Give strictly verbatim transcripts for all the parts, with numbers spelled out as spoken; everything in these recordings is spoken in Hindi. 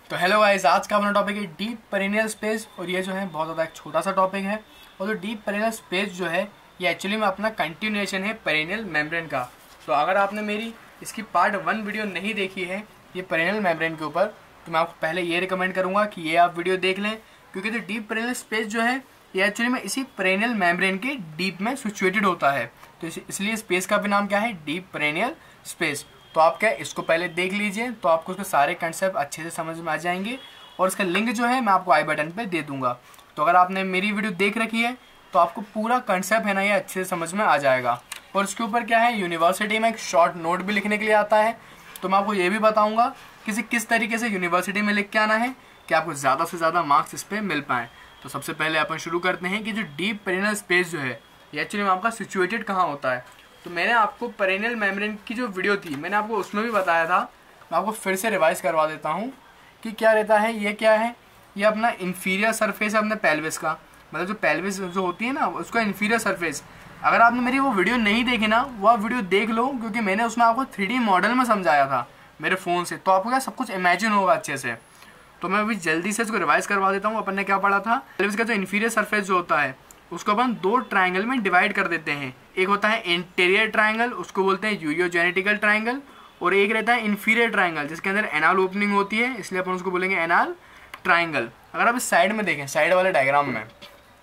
तो हेलो गाइस, आज का अपना टॉपिक है डीप पेरिनियल स्पेस। और ये जो है बहुत ज़्यादा एक छोटा सा टॉपिक है। और जो डीप पेरिनियल स्पेस जो है ये एक्चुअली में अपना कंटिन्यूएशन है पेरिनियल मेम्ब्रेन का। तो अगर आपने मेरी इसकी पार्ट वन वीडियो नहीं देखी है ये पेरिनियल मेम्ब्रेन के ऊपर, तो मैं आपको पहले ये रिकमेंड करूँगा कि ये आप वीडियो देख लें, क्योंकि जो डीप पेरिनियल स्पेस जो है ये एक्चुअली में इसी पेरिनियल मेम्ब्रेन के डीप में सिचुएटेड होता है। तो इसलिए स्पेस का भी नाम क्या है, डीप पेरिनियल स्पेस। तो आप क्या इसको पहले देख लीजिए, तो आपको उसके सारे कंसेप्ट अच्छे से समझ में आ जाएंगे। और इसका लिंक जो है मैं आपको आई बटन पे दे दूंगा। तो अगर आपने मेरी वीडियो देख रखी है तो आपको पूरा कंसेप्ट है ना ये अच्छे से समझ में आ जाएगा। और इसके ऊपर क्या है, यूनिवर्सिटी में एक शॉर्ट नोट भी लिखने के लिए आता है। तो मैं आपको ये भी बताऊँगा कि किस तरीके से यूनिवर्सिटी में लिख के आना है कि आपको ज़्यादा से ज़्यादा मार्क्स इस पर मिल पाएँ। तो सबसे पहले अपन शुरू करते हैं कि जो डीप पेरिनियल स्पेस जो है ये एक्चुअली में आपका सिचुएटेड कहाँ होता है। तो मैंने आपको पेरिनियल मेम्ब्रेन की जो वीडियो थी मैंने आपको उसमें भी बताया था, मैं आपको फिर से रिवाइज करवा देता हूँ कि क्या रहता है। ये क्या है, ये अपना इन्फीरियर सरफेस है अपने पेल्विस का, मतलब जो पेल्विस जो होती है ना उसका इन्फीरियर सरफेस। अगर आपने मेरी वो वीडियो नहीं देखी ना, वो वीडियो देख लो, क्योंकि मैंने उसमें आपको थ्री डी मॉडल में समझाया था मेरे फ़ोन से, तो आपको क्या सब कुछ इमेजिन होगा अच्छे से। तो मैं अभी जल्दी से इसको रिवाइज करवा देता हूँ। अपन ने क्या पढ़ा था, पेल्विस का जो इन्फीरियर सरफेस जो होता है उसको अपन दो ट्राइंगल में डिवाइड कर देते हैं। एक होता है इंटीरियर ट्राइंगल, उसको बोलते हैं यूरियोजेनेटिकल ट्राइंगल। और एक रहता है इन्फीरियर ट्राइंगल जिसके अंदर एनाल ओपनिंग होती है, इसलिए अपन उसको बोलेंगे एनाल ट्राइंगल। अगर आप इस साइड में देखें, साइड वाले डायग्राम में,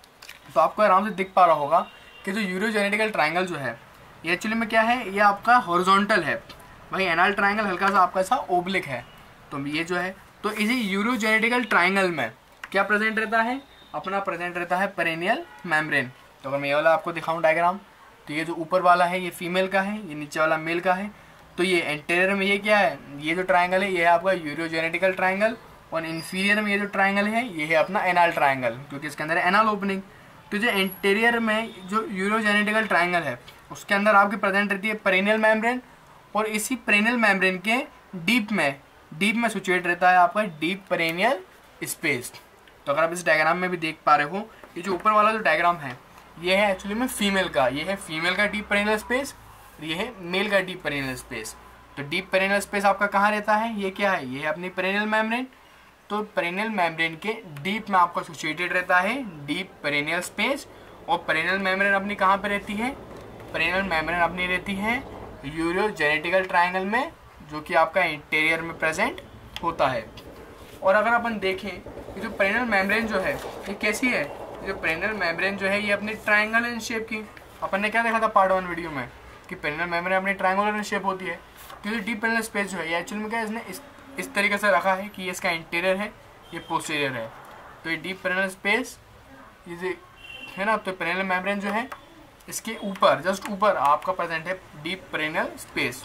तो आपको आराम से दिख पा रहा होगा कि जो यूरियोजेनेटिकल ट्राइंगल जो है ये एक्चुअली में क्या है, ये आपका हॉरिजॉन्टल है। वही एनाल ट्राइंगल हल्का सा आपका सा ओब्लिक है। तो ये जो है, तो इसी यूरियोजेनेटिकल ट्राइंगल में क्या प्रेजेंट रहता है, अपना प्रेजेंट रहता है पेरिनियल मेम्ब्रेन। तो अगर मैं ये वाला आपको दिखाऊं डायग्राम, तो ये जो ऊपर वाला है ये फीमेल का है, ये नीचे वाला मेल का है। तो ये एंटीरियर में ये क्या है, ये जो ट्राइंगल है ये है आपका यूरियोजेनेटिकल ट्राइंगल। और इन्फीरियर में ये जो ट्राइंगल है ये है अपना एनाल ट्राइंगल, क्योंकि इसके अंदर एनाल ओपनिंग। तो जो एंटीरियर में जो यूरियोजेनेटिकल ट्राइंगल है उसके अंदर आपकी प्रेजेंट रहती है पेरिनियल मेम्ब्रेन। और इसी पेरिनियल मेम्ब्रेन के डीप में डीप में सिचुएट रहता है आपका डीप पेरिनियल स्पेस। तो अगर आप इस डायग्राम में भी देख पा रहे हो, ये जो ऊपर वाला जो डायग्राम है ये है एक्चुअली में फीमेल का, ये है फीमेल का डीप पेरिनियल स्पेस, ये है मेल का डीप पेरिनियल स्पेस। तो डीप पेरिनियल स्पेस आपका कहाँ रहता है, ये क्या है, ये है अपनी पेरिनियल मेम्ब्रेन। तो पेरिनियल मेम्ब्रेन के डीप में आपका सिचुएटेड रहता है डीप पेरिनियल स्पेस। और पेरिनियल मेम्ब्रेन अपनी कहाँ पे रहती है, पेरिनियल मेम्ब्रेन अपनी रहती है यूरियोजेनेटिकल ट्राइंगल में, जो कि आपका इंटीरियर में प्रेजेंट होता है। और अगर अपन देखें कि जो पेरिनियल मेम्ब्रेन जो है ये कैसी है, जो पेरिनियल मेम्ब्रेन जो है ये अपनी ट्रायंगल इन शेप की, अपन ने क्या देखा था पार्ट वन वीडियो में कि पेरिनियल मेम्ब्रेन अपनी ट्रायंगुलर इन शेप होती है। तो ये डीप पेरिनियल स्पेस जो है ये एक्चुअली में क्या है, इसने इस इस तरीके से रखा है कि ये इसका इंटीरियर है, ये पोस्टीरियर है। तो ये डीप पेरिनियल स्पेस ये है ना, तो पेरिनियल मेम्ब्रेन जो है इसके ऊपर जस्ट ऊपर आपका प्रेजेंट है डीप पेरिनियल स्पेस।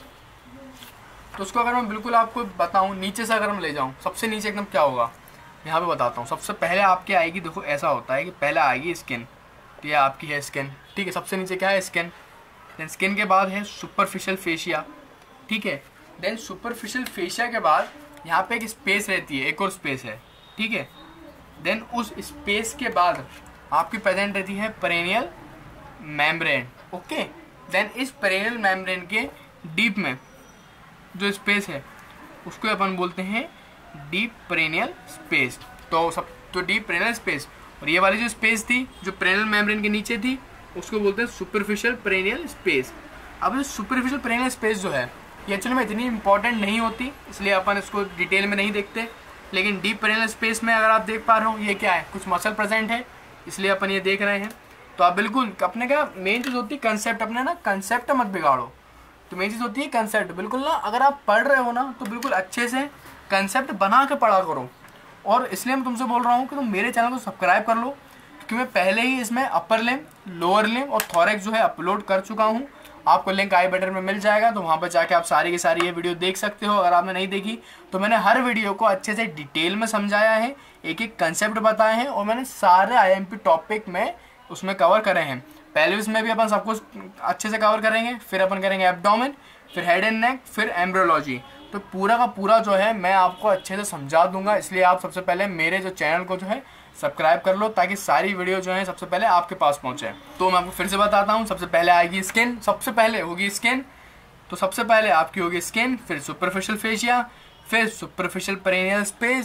तो उसको अगर मैं बिल्कुल आपको बताऊं नीचे से, अगर मैं ले जाऊं सबसे नीचे एकदम क्या होगा यहाँ पे बताता हूँ। सबसे पहले आपके आएगी, देखो ऐसा होता है कि पहले आएगी स्किन, तो ये आपकी है स्किन, ठीक है। सबसे नीचे क्या है, स्किन। देन स्किन के बाद है सुपरफिशियल फेशिया, ठीक है। देन सुपरफिशियल फेशिया के बाद यहाँ पे एक स्पेस रहती है, एक और स्पेस है, ठीक है। देन उस स्पेस के बाद आपकी प्रेजेंट रहती है पेरिनियल मेम्ब्रेन, ओके। देन इस पेरिनियल मेम्ब्रेन के डीप में जो स्पेस है उसको अपन बोलते हैं डीप पेरिनियल स्पेस। तो सब तो डीप पेरिनियल स्पेस, और ये वाली जो स्पेस थी जो पेरिनियल मेम्ब्रेन के नीचे थी उसको बोलते हैं सुपरफिशियल पेरिनियल स्पेस। अब ये सुपरफिशियल पेरिनियल स्पेस जो है ये एक्चुअली में इतनी इंपॉर्टेंट नहीं होती, इसलिए अपन इसको डिटेल में नहीं देखते। लेकिन डीप पेरिनियल स्पेस में अगर आप देख पा रहे हो ये क्या है, कुछ मसल प्रेजेंट है, इसलिए अपन ये देख रहे हैं। तो आप बिल्कुल अपने क्या मेन चीज़ होती है कंसेप्ट, अपने ना कंसेप्ट मत बिगाड़ो। तो मेन चीज़ होती है कंसेप्ट, बिल्कुल ना अगर आप पढ़ रहे हो ना तो बिल्कुल अच्छे से कंसेप्ट बना के पढ़ा करो। और इसलिए मैं तुमसे बोल रहा हूँ कि तुम मेरे चैनल को सब्सक्राइब कर लो, क्योंकि मैं पहले ही इसमें अपर लिम्ब, लोअर लिम्ब और थोरैक्स जो है अपलोड कर चुका हूँ। आपको लिंक आई बटन में मिल जाएगा, तो वहाँ पर जाके आप सारी की सारी ये वीडियो देख सकते हो। अगर आपने नहीं देखी तो मैंने हर वीडियो को अच्छे से डिटेल में समझाया है, एक एक कंसेप्ट बताए हैं, और मैंने सारे आई एम पी टॉपिक में उसमें कवर करे हैं। पेल्विस में भी अपन सब कुछ अच्छे से कवर करेंगे, फिर अपन करेंगे एब्डोमेन, फिर हेड एंड नेक, फिर एम्ब्रियोलॉजी। तो पूरा का पूरा जो है मैं आपको अच्छे से समझा दूंगा, इसलिए आप सबसे पहले मेरे जो चैनल को जो है सब्सक्राइब कर लो, ताकि सारी वीडियो जो है सबसे पहले आपके पास पहुंचे। तो मैं आपको फिर से बताता हूँ, सबसे पहले आएगी स्किन, सबसे पहले होगी स्किन। तो सबसे पहले आपकी होगी स्किन, फिर सुपरफिशियल फेशिया, फिर सुपरफिशियल पेरिनियल स्पेस,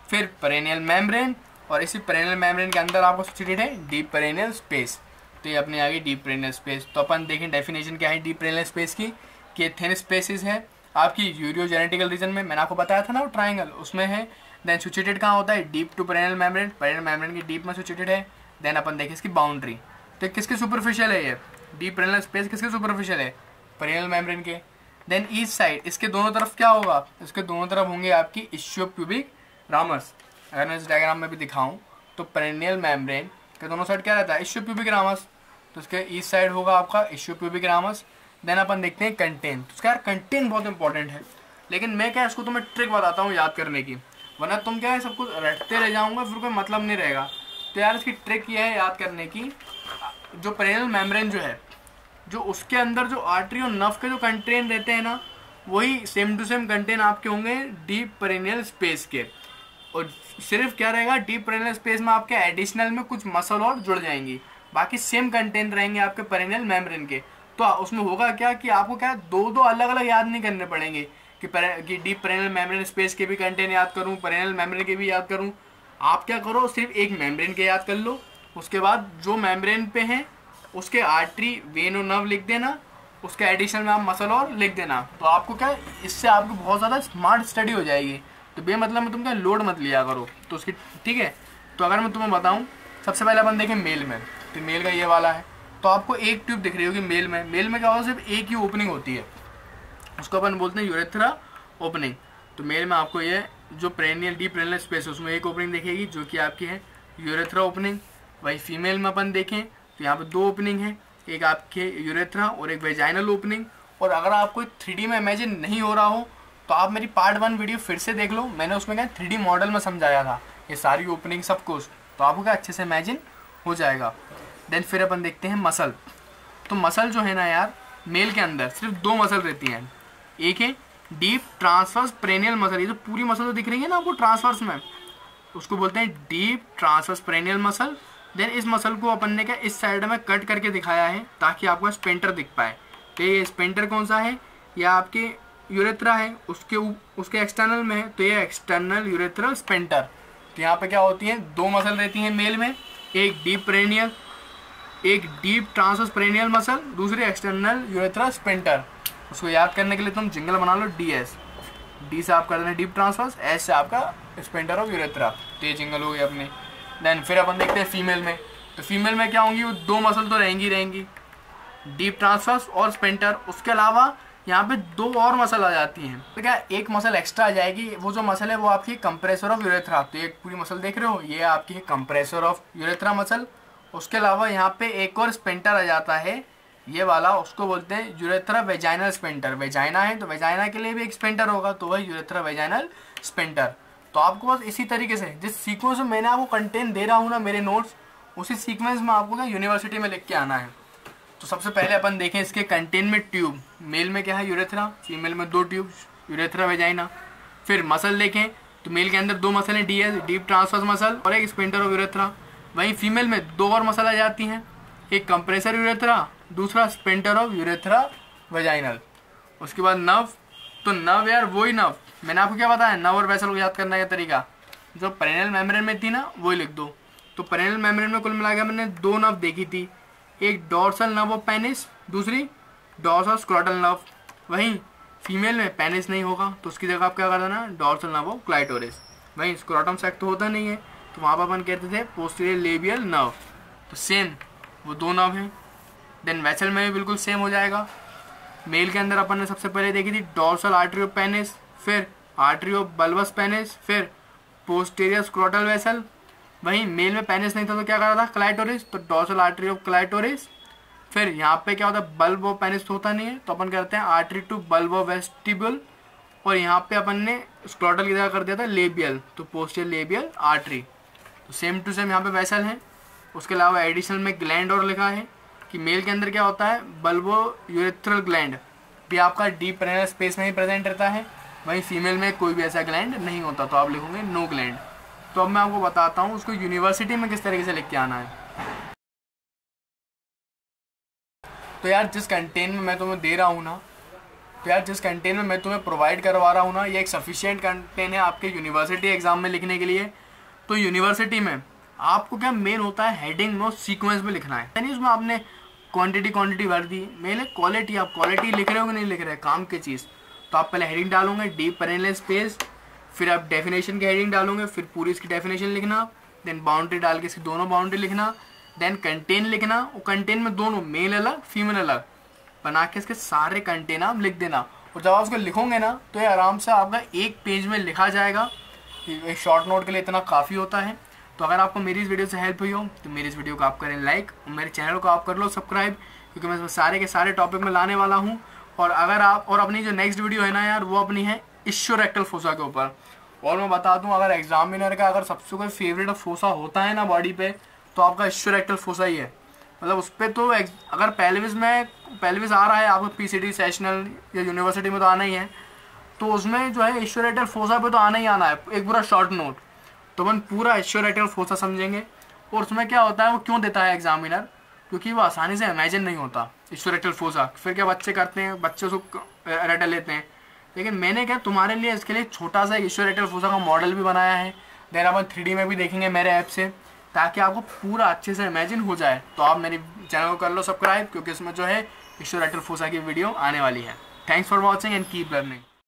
फिर पेरिनियल मेम्ब्रेन, और इसी पेरिनियल मेम्ब्रेन के अंदर आपको सिचुएटेड है डीप पेरिनियल स्पेस। तो ये अपनी आ गई डीप पेरिनियल स्पेस। तो अपन देखें डेफिनेशन क्या है डीप पेरिनियल स्पेस की, कि थिन स्पेसिस है आपकी यूरियोजेनेटिकल रीजन में, मैंने आपको बताया था ना वो ट्राइंगल उसमें है। देन सिचुएटेड कहाँ होता है, deep to perineal membrane, perineal membrane की डीप में सिचुएटेड है। देन अपन देखें इसकी बाउंड्री, तो किसके सुपरफिशियल है ये डीप पेरिनियल स्पेस, किसके सुपरफिशियल है, पेरिनियल मेम्ब्रेन के। देन ईस्ट साइड इसके दोनों तरफ क्या होगा, इसके दोनों तरफ होंगे आपकी इश्योप्यूबिक रामस। अगर मैं इस डायग्राम में भी दिखाऊं तो पेरिनियल मेम्ब्रेन के दोनों साइड क्या रहता है, इश्योप्यूबिक रामस, तो इसके ईस्ट साइड होगा आपका इश्योप्यूबिक रामस। देन अपन देखते हैं कंटेन, तो इसका यार कंटेन बहुत इंपॉर्टेंट है, लेकिन मैं क्या इसको तुम्हें ट्रिक बताता हूँ याद करने की, वरना तुम क्या है सब कुछ रटते रह जाऊंगा फिर कोई मतलब नहीं रहेगा। तो यार इसकी ट्रिक ये है याद करने की, जो पेरिनियल मेम्ब्रेन जो है, जो उसके अंदर जो आर्टरी और नर्व के जो कंटेन रहते हैं ना, वही सेम टू सेम कंटेन आपके होंगे डीप पेरिनियल स्पेस के। और सिर्फ क्या रहेगा, डीप पेरिनियल स्पेस में आपके एडिशनल में कुछ मसल और जुड़ जाएंगी, बाकी सेम कंटेंट रहेंगे आपके पेरिनियल मेम्ब्रेन के। तो उसमें होगा क्या कि आपको क्या दो दो अलग अलग याद नहीं करने पड़ेंगे कि कि डीप पेरिनियल मेम्ब्रेन स्पेस के भी कंटेंट याद करूं, पेरिनियल मेम्ब्रेन के भी याद करूं। आप क्या करो, सिर्फ एक मेम्ब्रेन के याद कर लो, उसके बाद जो मेम्ब्रेन पे हैं उसके आर्टरी वेन और नर्व लिख देना, उसके एडिशनल में आप मसल और लिख देना। तो आपको क्या इससे आपको बहुत ज़्यादा स्मार्ट स्टडी हो जाएगी। तो बे मतलब में तुम क्या लोड मत लिया करो तो उसकी, ठीक है। तो अगर मैं तुम्हें बताऊं, सबसे पहले अपन देखें मेल में, तो मेल का ये वाला है, तो आपको एक ट्यूब दिख रही होगी मेल में। मेल में क्या होगा, सिर्फ एक ही ओपनिंग होती है, उसको अपन बोलते हैं यूरेथ्रा ओपनिंग। तो मेल में आपको ये जो पेरिनियल डीप पेरिनियल स्पेस है उसमें एक ओपनिंग दिखेगी जो कि आपकी है यूरेथ्रा ओपनिंग। वही फीमेल में अपन देखें तो यहाँ पे दो ओपनिंग है, एक आपके यूरेथ्रा और एक वेजाइनल ओपनिंग। और अगर आपको थ्री डी में इमेजिन नहीं हो रहा हो तो आप मेरी पार्ट वन वीडियो फिर से देख लो, मैंने उसमें क्या थ्री डी मॉडल में समझाया था ये सारी ओपनिंग सब कुछ, तो आपको क्या अच्छे से इमेजिन हो जाएगा। देन फिर अपन देखते हैं मसल। तो मसल जो है ना यार, मेल के अंदर सिर्फ दो मसल रहती हैं, एक है डीप ट्रांसवर्स पेरिनियल मसल, ये जो पूरी मसल तो दिख रही है ना आपको ट्रांसवर्स में, उसको बोलते हैं deep transverse perineal muscle. Then इस मसल को अपन ने क्या इस साइड में कट करके दिखाया है ताकि आपको स्पेंटर दिख पाए। तो ये स्पेंटर कौन सा है, या आपके यूरेथ्रा है, उसके उसके एक्सटर्नल में है, तो ये एक्सटर्नल यूरेथ्रल स्पेंटर। तो यहाँ पे क्या होती है, दो मसल रहती हैं मेल में, एक डीप पेरिनियल, एक डीप ट्रांसवर्स पेरिनियल मसल, दूसरी एक्सटर्नल यूरेथ्रा स्पेंटर। उसको याद करने के लिए तुम जिंगल बना लो डी एस, डी से आप कर देना डीप ट्रांसवर्स, एस से आपका स्पेंटर ऑफ यूरेथ्रा, तो ये जिंगल हो गई अपनी। देन फिर अपन देखते हैं फीमेल में। तो फीमेल में क्या होंगी, वो दो मसल तो रहेंगी रहेंगी डीप ट्रांसवर्स और स्पेंटर, उसके अलावा यहाँ पे दो और मसल आ जाती हैं। तो क्या एक मसल एक्स्ट्रा आ जाएगी, वो जो मसल है वो आपकी कंप्रेसर ऑफ यूरेथ्रा। तो एक पूरी मसल देख रहे हो, ये आपकी है कंप्रेसर ऑफ यूरेथ्रा मसल। उसके अलावा यहाँ पे एक और स्पेंटर आ जाता है, ये वाला, उसको बोलते हैं यूरेथ्रा वेजाइनल स्पेंटर। वेजाइना है तो वेजाइना के लिए भी एक स्पेंटर होगा, तो वह यूरेथ्रा वेजाइनल स्पेंटर। तो आपको बस इसी तरीके से जिस सीक्वेंस में मैंने आपको कंटेंट दे रहा हूँ ना मेरे नोट्स, उसी सीक्वेंस में आपको क्या यूनिवर्सिटी में लिख के आना है। तो सबसे पहले अपन देखें इसके कंटेंट में ट्यूब, मेल में क्या है यूरेथ्रा, फीमेल में दो ट्यूब यूरेथ्रा वेजाइना। फिर मसल देखें तो मेल के अंदर दो मसल हैं, D S deep transverse muscle और एक स्पेंटर ऑफ यूरेथ्रा। वहीं फीमेल में दो और मसल आ जाती हैं, एक कंप्रेसर यूरेथ्रा, दूसरा स्पेंटर ऑफ यूरेथ्रा वेजाइनल। उसके बाद नर्व, तो नर्व यार वही नर्व मैंने आपको क्या बताया, नर्व और वेसल को याद करने का तरीका जो पेरिनियल मेम्ब्रेन में थी ना वही लिख दो। तो पेरिनियल मेम्ब्रेन में कुल मिला के मैंने दो नर्व देखी थी, एक डॉर्सल नर्व ऑफ पेनिस, दूसरी डॉर्सल स्क्रोटल नर्व। वहीं फीमेल में पेनिस नहीं होगा तो उसकी जगह आप क्या कर देना, डॉर्सल नर्व ऑफ क्लाइटोरिस। वहीं स्क्रोटम सेक्ट तो होता नहीं है तो वहाँ पर अपन कहते थे पोस्टीरियर लेबियल नर्व। तो सेम वो दो नर्व हैं। देन वेसल में भी बिल्कुल सेम हो जाएगा। मेल के अंदर अपन ने सबसे पहले देखी थी डॉर्सल आर्टरी ऑफ पेनिस, फिर आर्टरी ऑफ बल्बस पेनिस, फिर पोस्टीरियर स्क्रोटल वेसल। वहीं मेल में पेनिस नहीं था तो क्या कर रहा था, क्लाइटोरिस, तो डॉर्सल आर्टरी ऑफ क्लाइटोरिस। फिर यहाँ पे क्या होता है, बल्ब ऑफ पेनिस होता नहीं है तो अपन करते हैं artery to bulb of vestibule. और यहाँ पे अपन ने स्क्रोटल की जगह कर दिया था लेबियल, तो पोस्टीरियर लेबियल आर्टरी। तो सेम टू सेम यहाँ पे वेसल है। उसके अलावा एडिशनल में ग्लैंड और लिखा है कि मेल के अंदर क्या होता है, बल्बो यूरेथ्रल ग्लैंड भी आपका डीप पेरिनियल स्पेस में ही प्रेजेंट रहता है। वहीं फीमेल में कोई भी ऐसा ग्लैंड नहीं होता तो आप लिखोगे नो ग्लैंड। तो अब मैं आपको बताता हूँ उसको यूनिवर्सिटी में किस तरीके से लिख के आना है। तो यार जिस कंटेंट में मैं तुम्हें दे रहा हूँ ना, तो यार जिस कंटेंट में मैं तुम्हें प्रोवाइड करवा रहा हूँ ना, ये एक सफिशिएंट कंटेंट है आपके यूनिवर्सिटी एग्जाम में लिखने के लिए। तो यूनिवर्सिटी में आपको क्या मेन होता है, हेडिंग नो सीक्वेंस में लिखना है, यानी उसमें आपने क्वांटिटी क्वांटिटी भर दी, मेन है क्वालिटी, आप क्वालिटी लिख रहे हो कि नहीं लिख रहे काम की चीज़। तो आप पहले हेडिंग डालोगे डीप पेरिनियल स्पेस, फिर आप डेफिनेशन की हेडिंग डालोगे, फिर पूरी इसकी डेफिनेशन लिखना, देन बाउंड्री डाल के इसकी दोनों बाउंड्री लिखना, देन कंटेन लिखना, और कंटेन में दोनों मेल अलग फीमेल अलग बना के इसके सारे कंटेन आप लिख देना। और जब आप उसको लिखोगे ना तो ये आराम से आपका एक पेज में लिखा जाएगा। एक शॉर्ट नोट के लिए इतना काफ़ी होता है। तो अगर आपको मेरी इस वीडियो से हेल्प हुई हो तो मेरी इस वीडियो को आप करें लाइक, और मेरे चैनल को आप कर लो सब्सक्राइब, क्योंकि मैं इसमें सारे के सारे टॉपिक में लाने वाला हूँ। और अगर आप और अपनी जो नेक्स्ट वीडियो है ना यार, वो अपनी है इश्योरेक्टल फोसा के ऊपर। और मैं बता दूं, अगर एग्जामिनर का अगर सबसे कोई फेवरेट फोसा होता है ना बॉडी पे, तो आपका इश्योरेक्टल फोसा ही है। मतलब उस पर तो अगर पेल्विस में पेल्विस आ रहा है आपको पीसीटी सेशनल या यूनिवर्सिटी में तो आना ही है, तो उसमें जो है इश्योरेक्टल फोसा पे तो आना ही आना है, एक पूरा शॉर्ट नोट। तो अपन पूरा इश्योरेक्टल फोसा समझेंगे। और उसमें क्या होता है, वो क्यों देता है एग्जामिनर, क्योंकि वो आसानी से इमेजिन नहीं होता इश्योरेक्टल फोसा। फिर क्या बच्चे करते हैं, बच्चे उसको रट लेते हैं। लेकिन मैंने क्या तुम्हारे लिए इसके लिए छोटा सा इश्योरेक्टल फोसा का मॉडल भी बनाया है, देन अपन थ्री डी में भी देखेंगे मेरे ऐप से, ताकि आपको पूरा अच्छे से इमेजिन हो जाए। तो आप मेरे चैनल को कर लो सब्सक्राइब, क्योंकि इसमें जो है इश्योरेक्टल फोसा की वीडियो आने वाली है। Thanks for watching and keep learning.